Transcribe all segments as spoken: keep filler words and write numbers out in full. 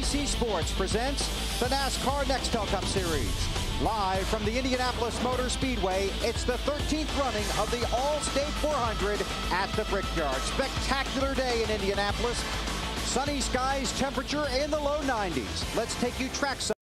B C Sports presents the NASCAR Nextel Cup Series. Live from the Indianapolis Motor Speedway, it's the thirteenth running of the All-State four hundred at the Brickyard. Spectacular day in Indianapolis. Sunny skies, temperature in the low nineties. Let's take you trackside.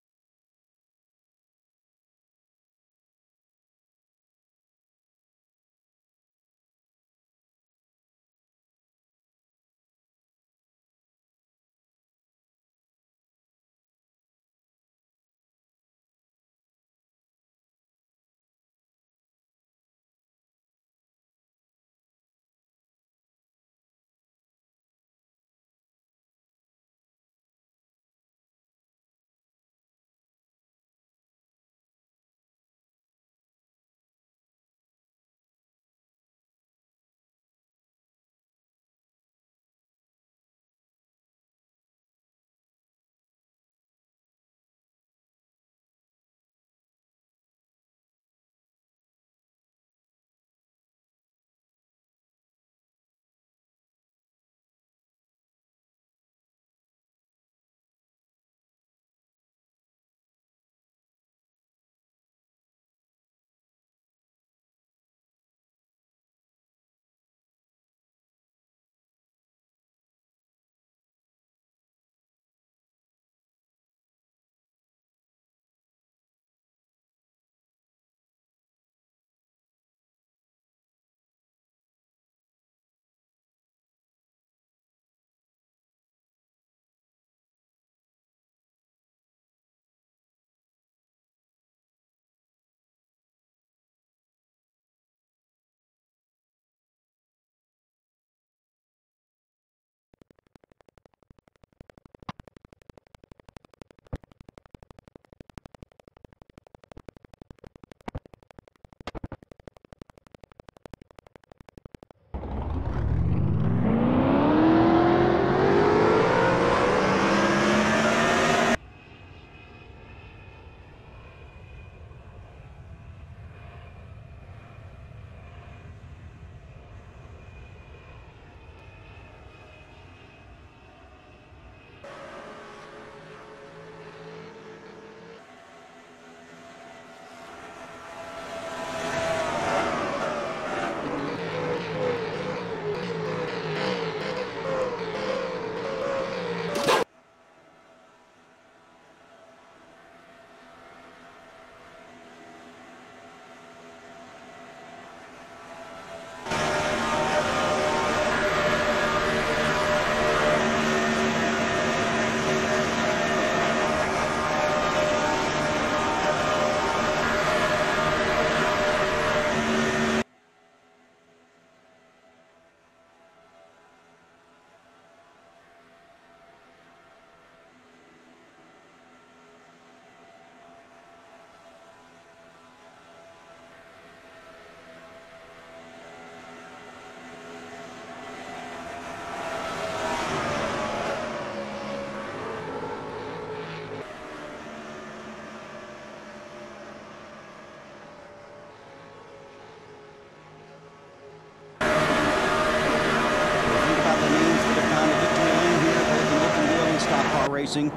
Racing.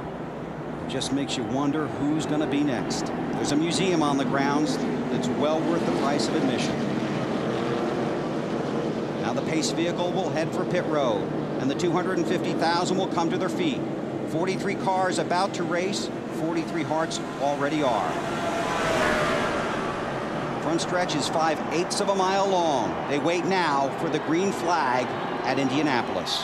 Just makes you wonder who's going to be next. There's a museum on the grounds that's well worth the price of admission. Now the pace vehicle will head for pit road, and the two hundred fifty thousand will come to their feet. forty-three cars about to race, forty-three hearts already are. Front stretch is five eighths of a mile long. They wait now for the green flag at Indianapolis.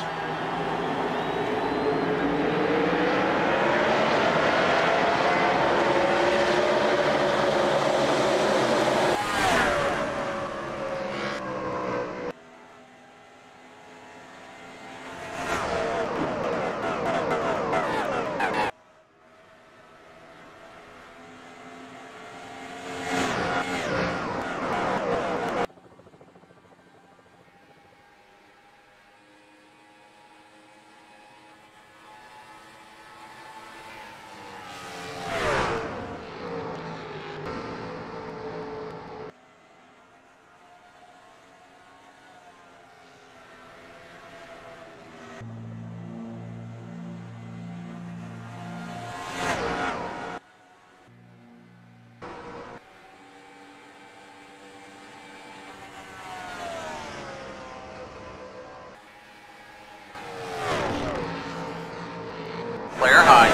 Clear high.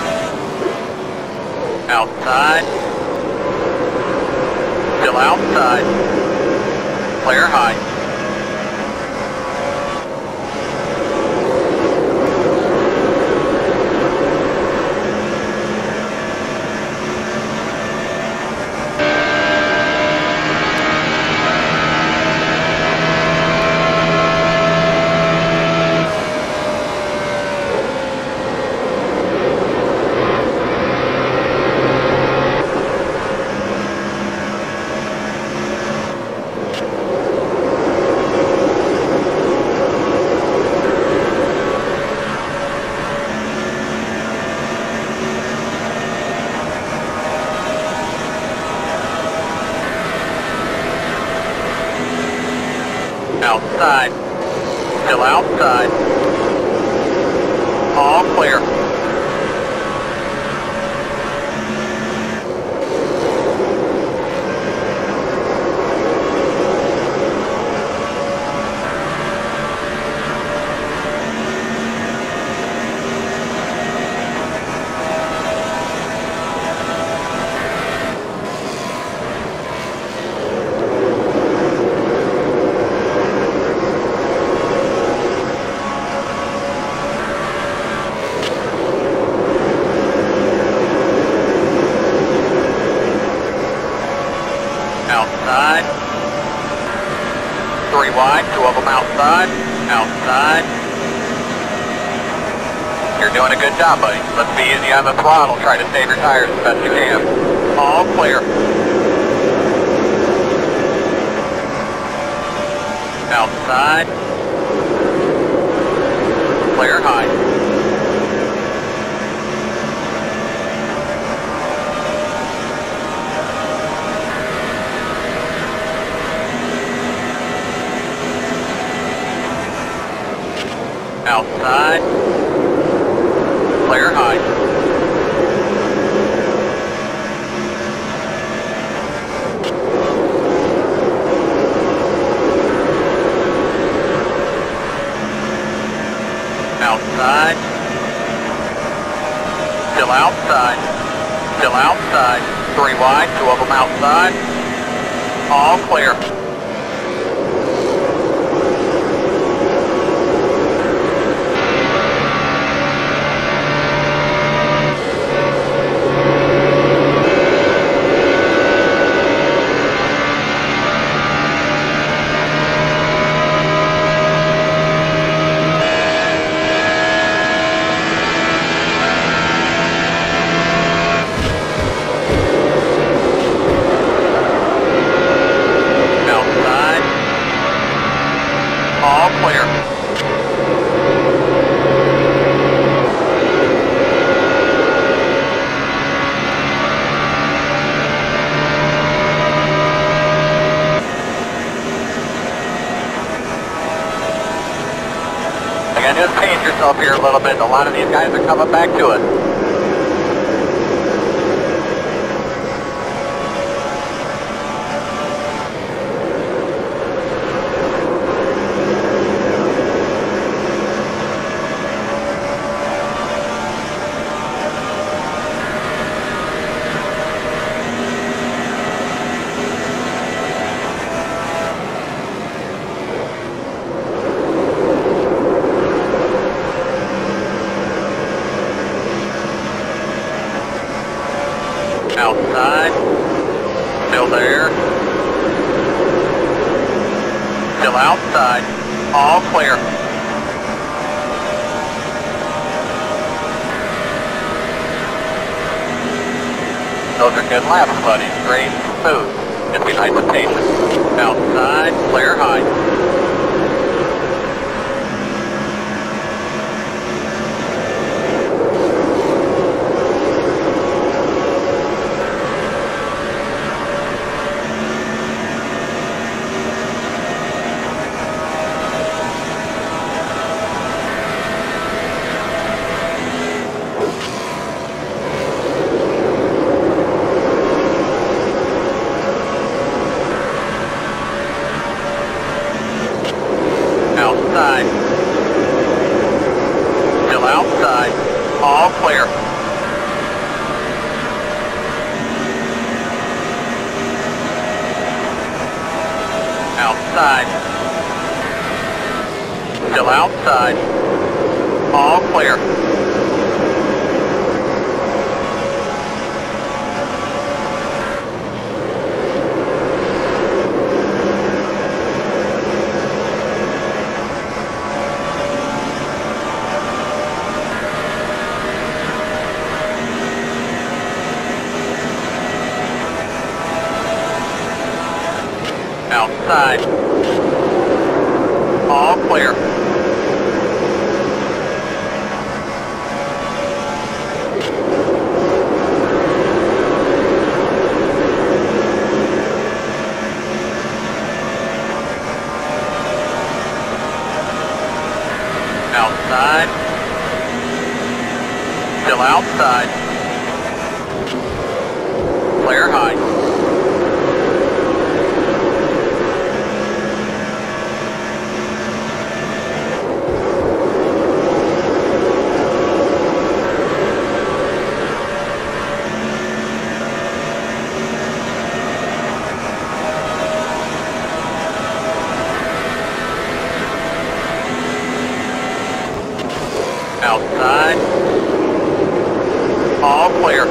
Outside. Still outside. Clear high. Outside. Still outside. All clear. Outside. Three wide, two of them outside. Outside. You're doing a good job, buddy. Let's be easy on the throttle. Try to save your tires as best you can. All clear. Outside. Clear high. Outside. Clear high. Outside. Still outside. Still outside. Three wide, two of them outside. All clear. All clear. Again, just pace yourself here a little bit. A lot of these guys are coming back to it. Outside. Still there. Still outside. All clear. Those are good laps, buddy. Straight, smooth. Just be nice and patient. Outside. Clear high. All clear. Outside. All clear. Outside. Still outside. Clear high. Outside. All clear.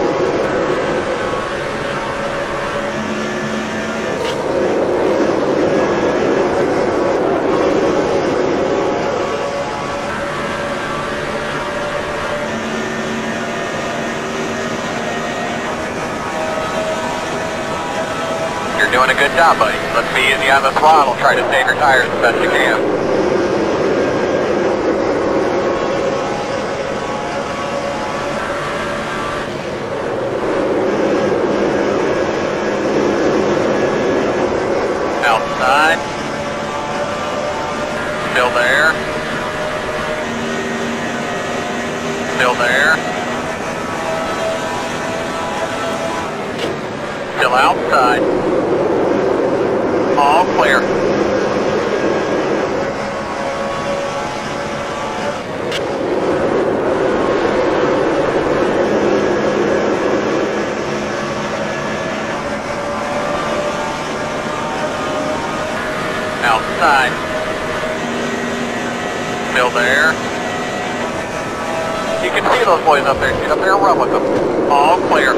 You're doing a good job, buddy. Let's be easy on the throttle. Try to save your tires as best you can. Outside. Still there. Still there. Still outside. All clear. Outside. Still there. You can see those boys up there. Get up there and run with them. All clear.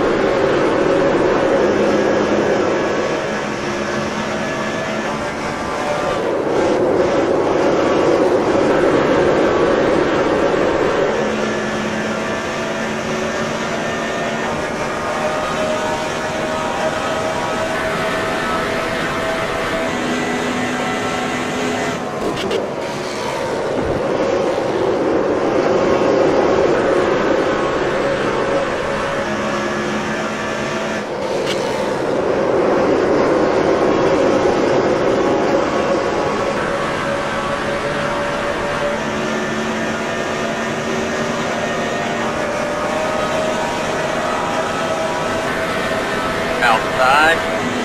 Outside.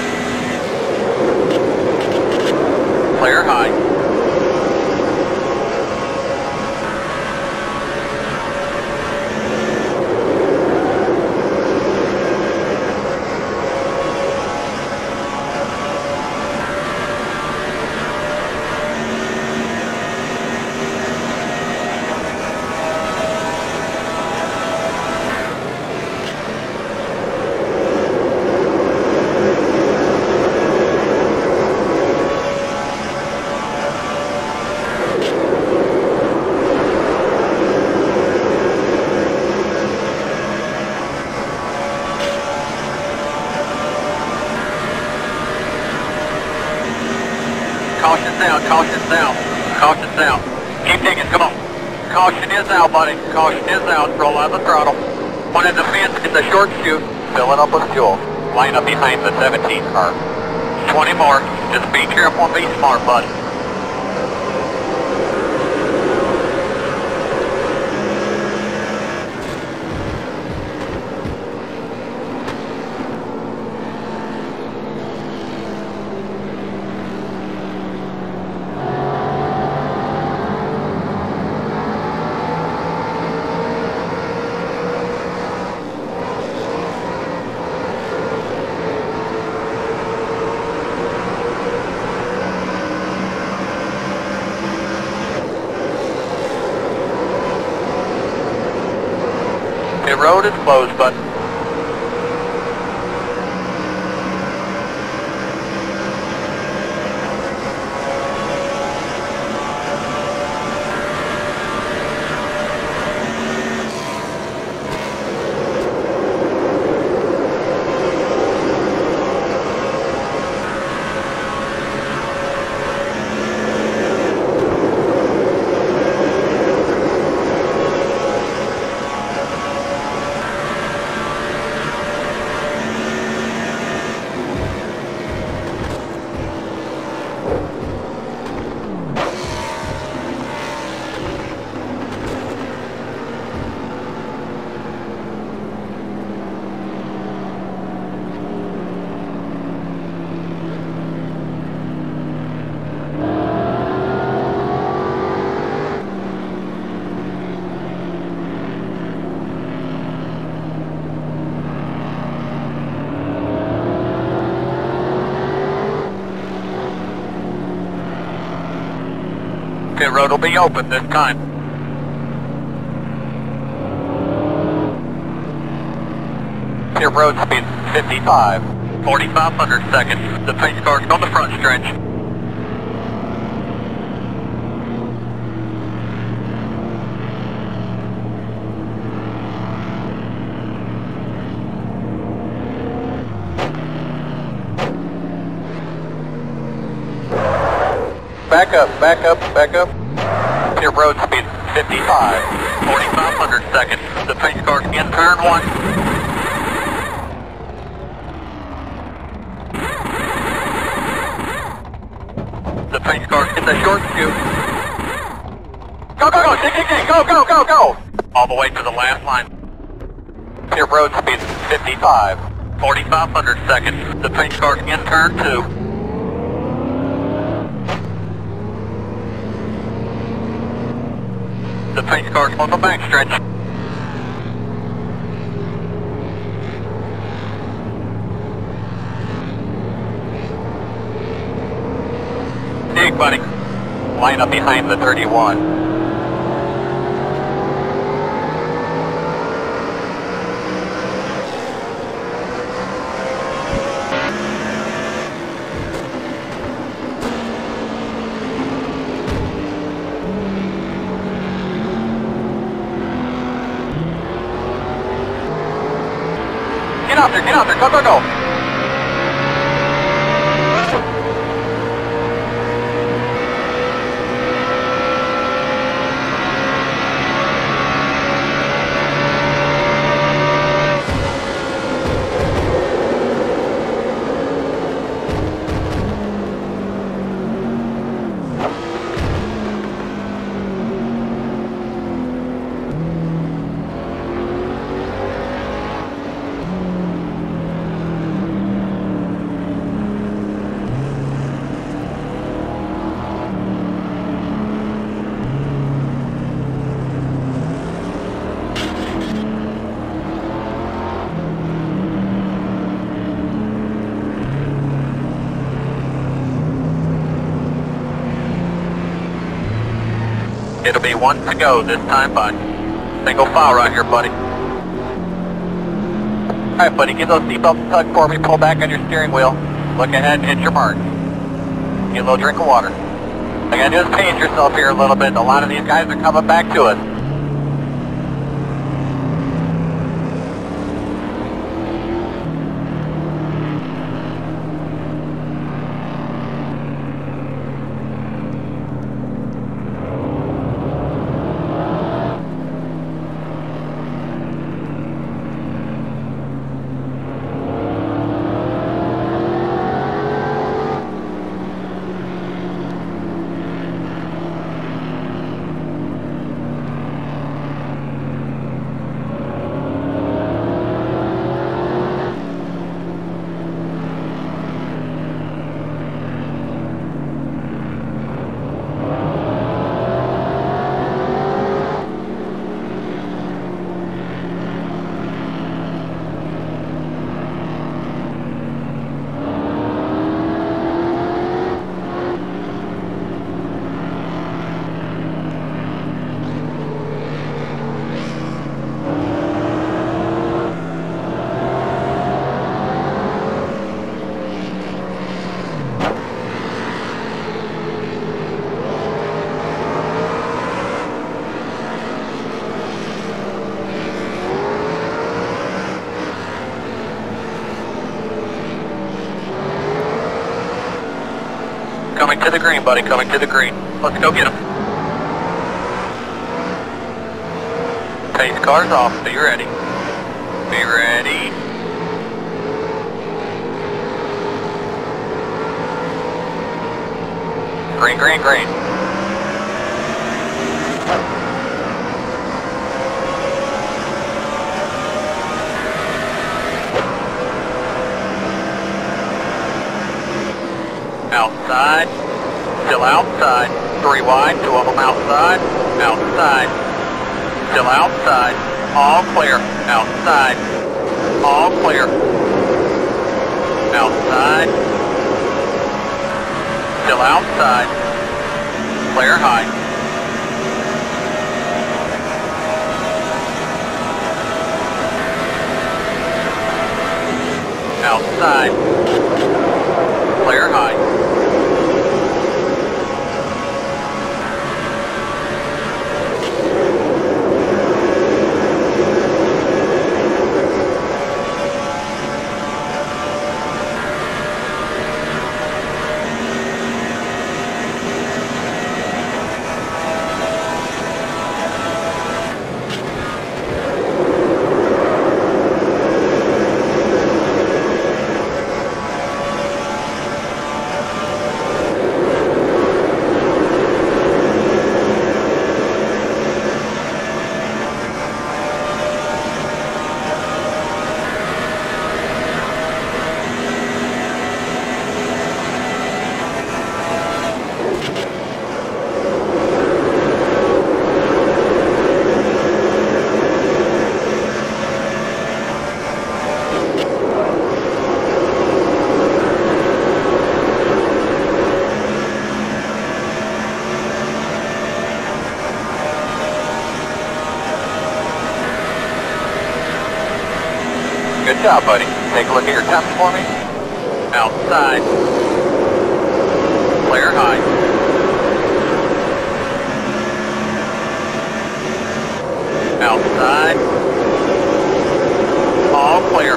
Clear high. Caution down, caution down, caution down. Keep digging, come on. Caution is out, buddy. Caution is out. Roll out the throttle. One in the fence, it's a short chute. Fill it up with fuel. Line up behind the seventeen car. twenty more. Just be careful and be smart, buddy. Pit road is closed, bud. Pit road will be open this time. Pit road speed fifty-five, forty-five hundred seconds. The pace car's on the front stretch. Back up, back up, back up. Pit road speed fifty-five, forty-five hundred seconds. The pace car's in turn one. The pace car's in the short chute. Go, go, go, dig, dig, dig, go, go, go, go. All the way to the last line. Pit road speed fifty-five, forty-five hundred seconds. The pace car's in turn two. The pace car's on the back stretch. Dig, buddy. Line up behind the thirty-one. Get out there, get out there, go, go, go! It'll be one to go this time, bud. Single file right here, buddy. Alright, buddy, get those seatbelts tugged for me. Pull back on your steering wheel. Look ahead and hit your mark. Get a little drink of water. All you gotta do is pace yourself here a little bit. A lot of these guys are coming back to us. Coming to the green, buddy, coming to the green. Let's go get him. Pace car's off, be ready. Be ready. Green, green, green. Outside. Still outside. Three wide, two of them outside. Outside. Still outside. All clear. Outside. All clear. Outside. Still outside. Clear high. Outside. Clear high. Good job, buddy. Take a look at your temps for me. Outside. Clear high. Outside. All clear.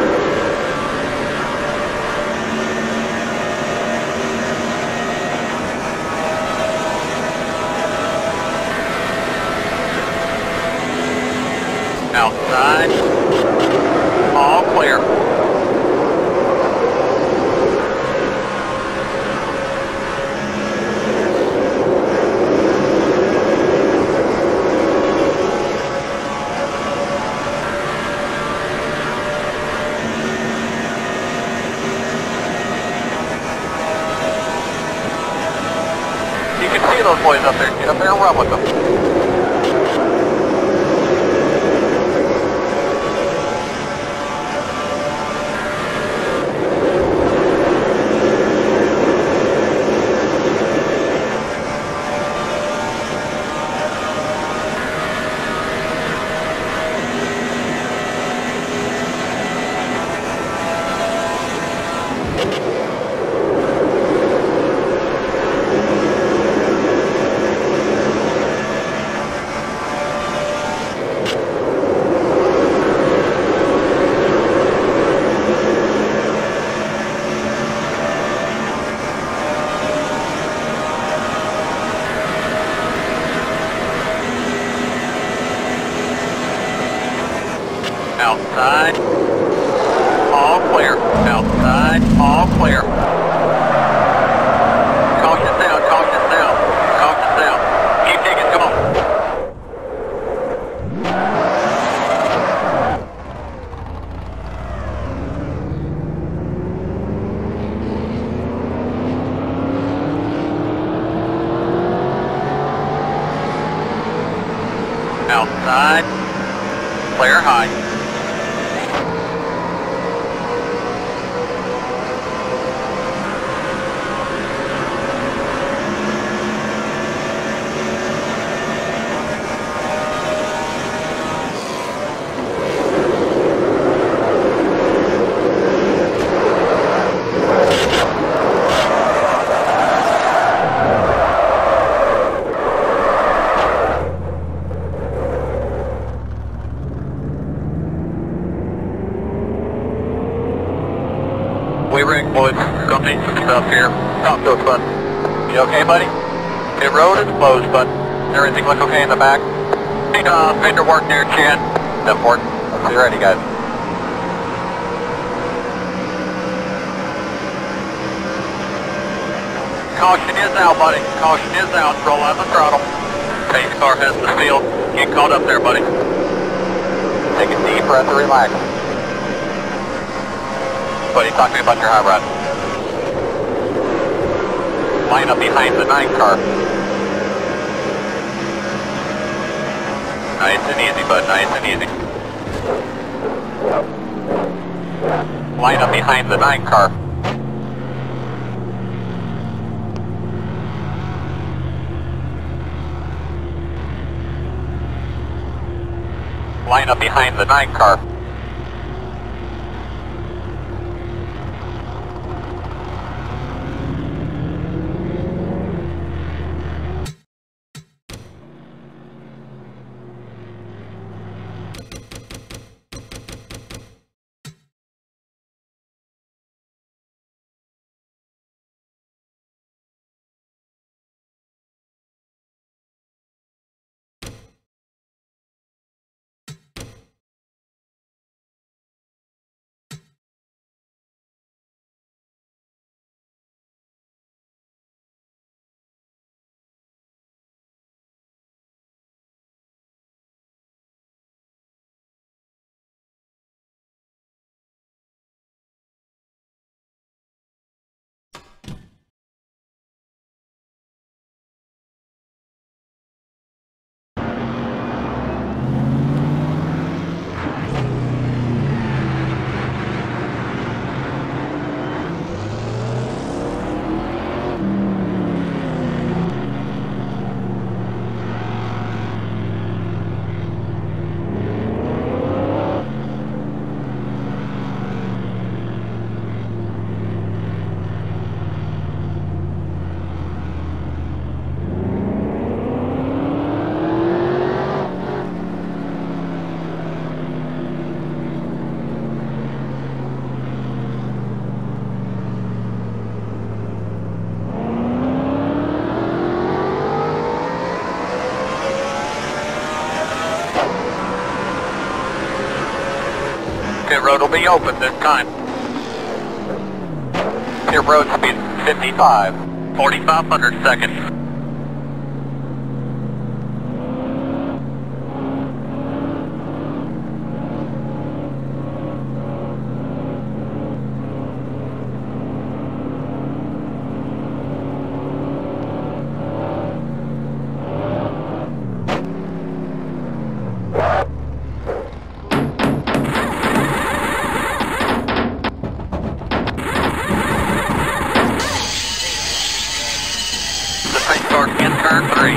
Outside. All clear. You can see those boys up there. Get up there and run with them. Outside. All clear. Outside. All clear. Caution down. Caution down. Caution down. Keep digging. Come on. Outside. Clear high. We ring, boys. Gonna need some stuff here. Talk to us, bud. You okay, buddy? Pit road is closed, but everything look okay in the back? Hey, uh, fender work near Chad. ten four. Let's be ready, guys. Caution is out, buddy. Caution is out. Roll out the throttle. Pace car has the field. Get caught up there, buddy. Take a deep breath and relax. Buddy, talk to me about your hot rod. Line up behind the nine car. Nice and easy, bud. Nice and easy. Line up behind the nine car. Line up behind the nine car. Pit road will be open this time. Pit road speed fifty-five, forty-five hundred seconds. Turn three.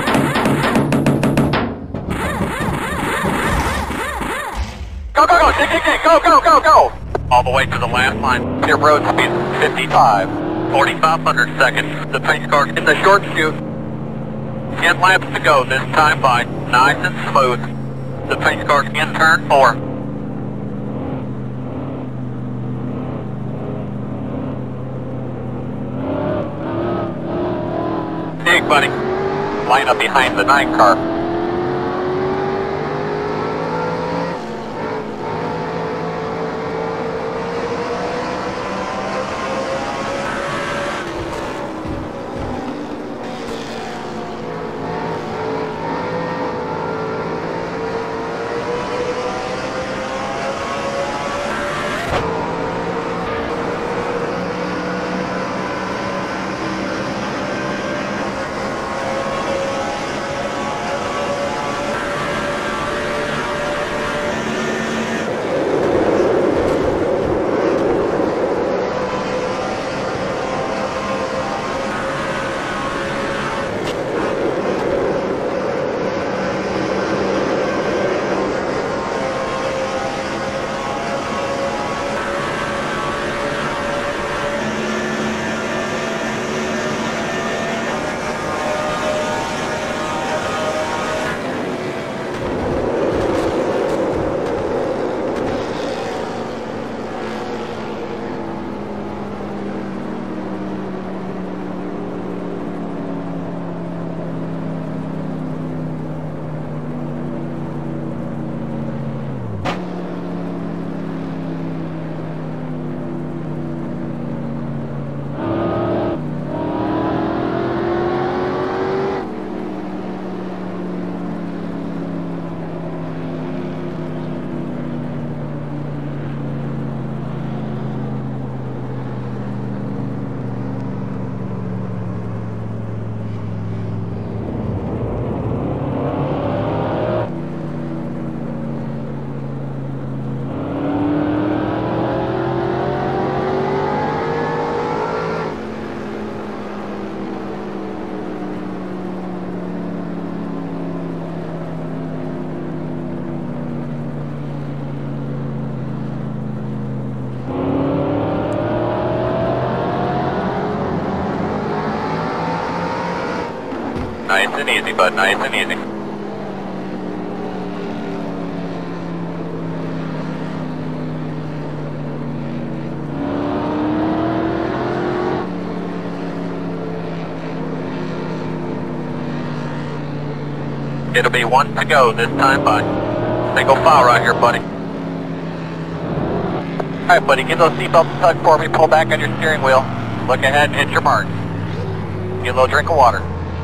Go, go, go, dig, dig, dig, go, go, go, go! All the way to the last line. Pit road speed fifty-five, forty-five hundred seconds. The pace car's in the short chute. ten laps to go this time by. Nice and smooth. The pace car's in turn four. Dig, buddy. Line up behind the nine car. bud, nice and easy. It'll be one to go this time, bud. Single file right here, buddy. Alright, buddy, get those seatbelts tucked for me, pull back on your steering wheel. Look ahead and hit your mark. Get a little drink of water.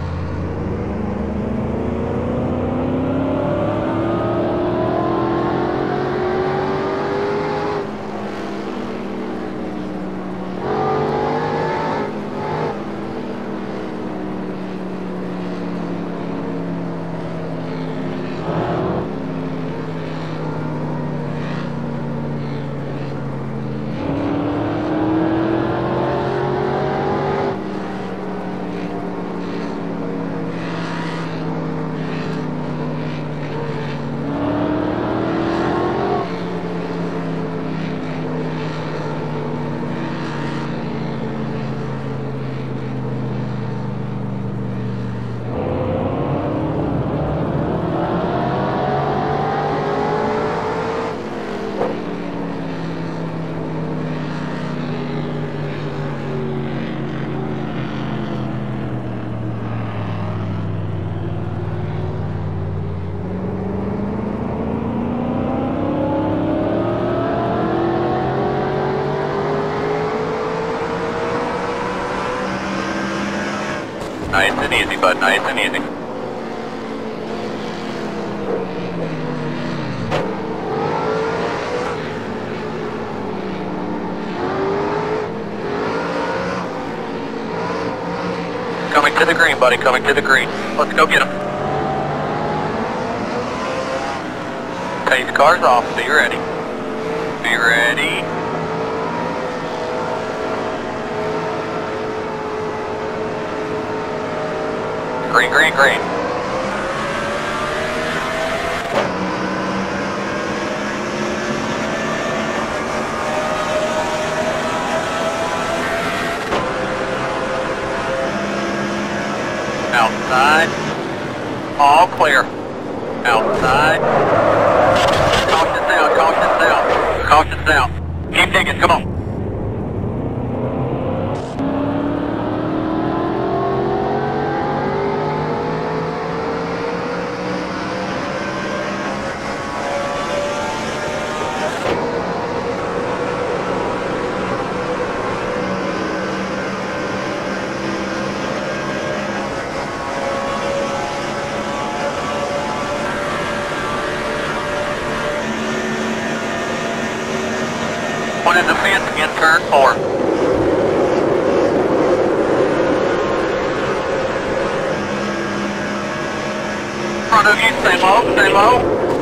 Nice and easy, bud, nice and easy. Coming to the green, buddy, coming to the green. Let's go get him. Pace car's off, be ready. Be ready. Green, green, green. Outside. All clear. Outside. Caution down, caution down. Caution down. Keep digging, come on. One in the fence in turn four. Front of you, stay low, stay low.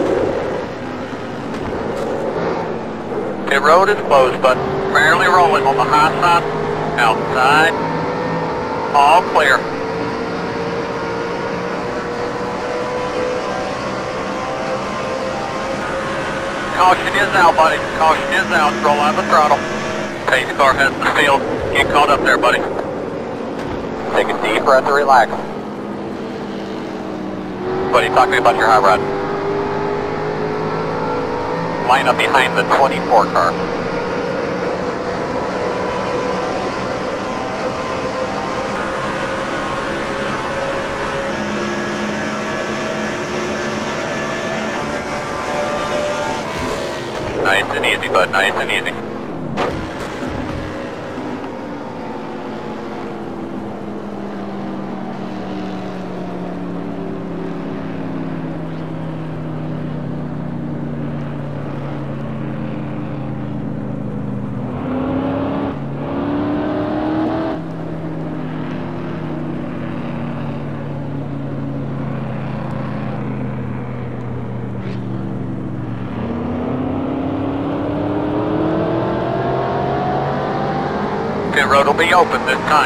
Pit road is closed, but barely rolling on the high side. Outside. All clear. Caution is out, buddy. Caution is out. Roll out the throttle. Pace car has the field. Get caught up there, buddy. Take a deep breath and relax. Buddy, talk to me about your high rod. Line up behind the twenty-four car. Nice and easy, bud. Nice and easy. Pit road will be open this time.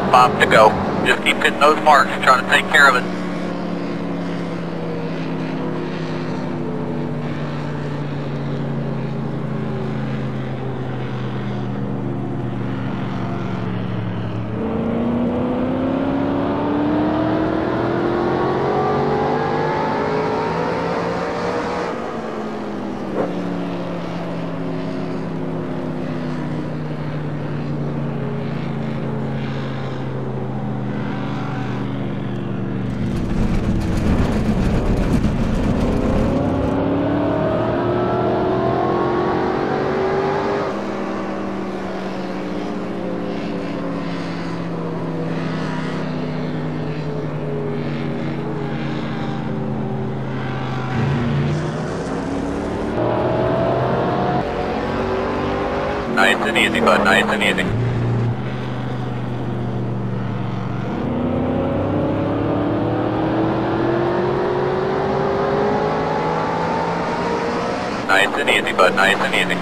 Five to go. Just keep hitting those marks, trying to take care of it. Nice and easy, bud. Nice and easy. Nice and easy, bud. Nice and easy.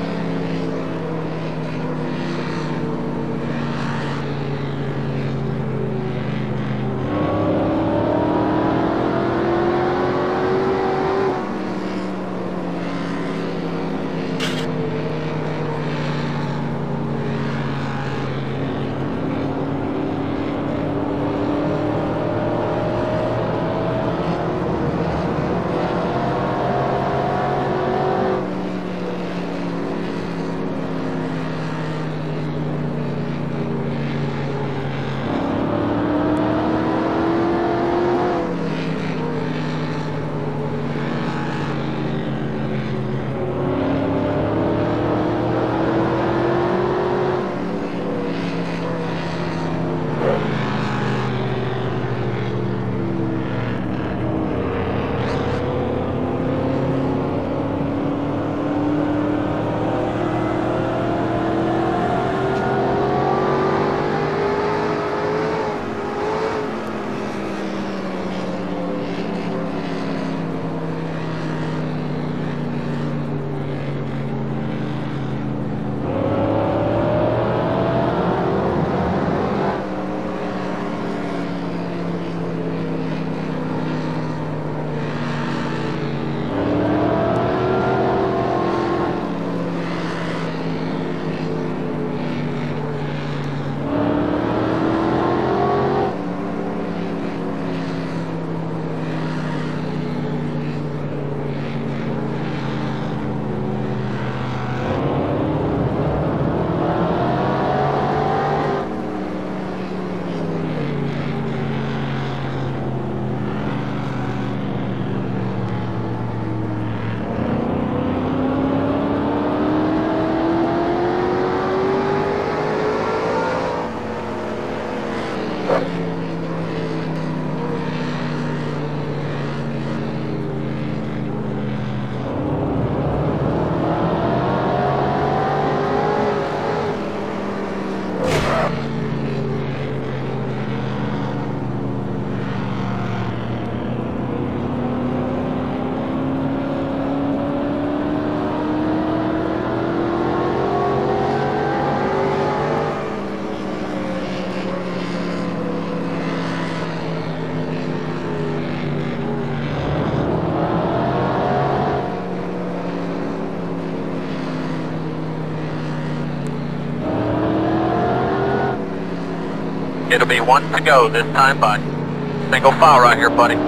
It'll be one to go this time, bud. Single file right here, buddy.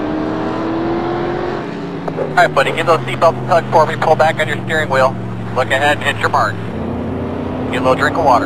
Alright, buddy, get those seatbelts tugged for me. Pull back on your steering wheel. Look ahead and hit your mark. Get a little drink of water.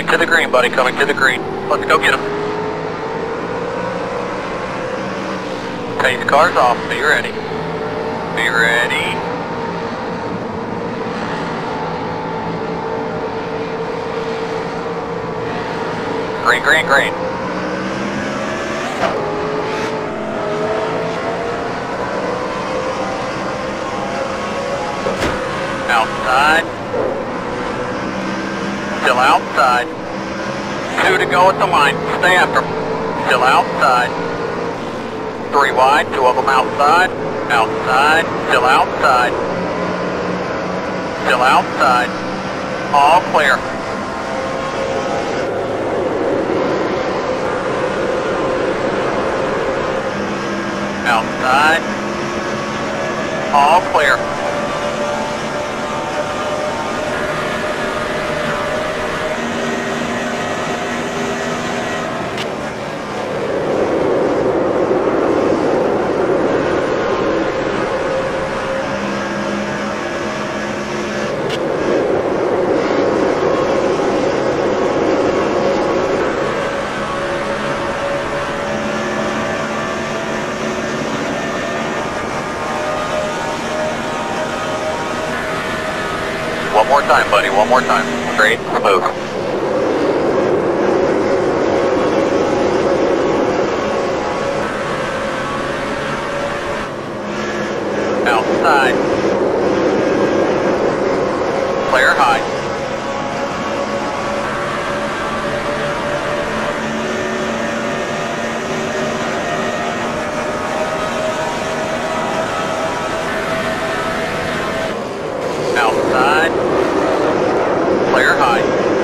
to the green, buddy, coming to the green. Let's go get him. Take the cars off, be ready. Be ready. Green, green, green. Outside. Still outside. Two to go at the line. Stay after them. Still outside. Three wide. Two of them outside. Outside. Still outside. Still outside. All clear. Outside. All clear. One more time, buddy, one more time. Straight, smooth. Outside. Clear high. Outside. Clear high.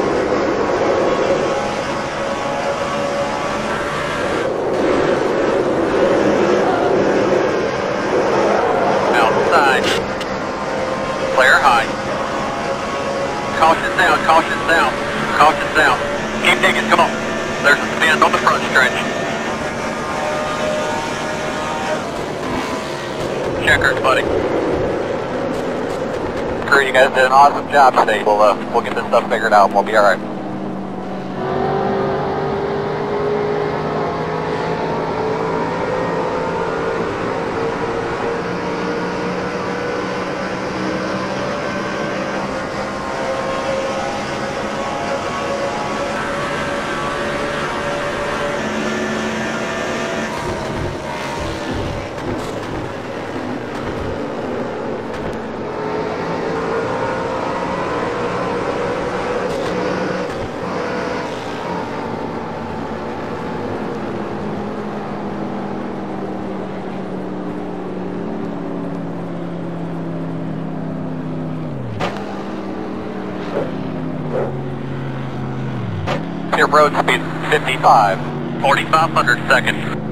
Outside. Clear high. Caution down, caution down, caution down. Keep digging, come on. There's a spin on the front stretch. Checkers, buddy. Crew, you guys did an awesome job today. We'll, uh, we'll get this stuff figured out and we'll be alright. Your road speed fifty-five, forty-five hundred seconds.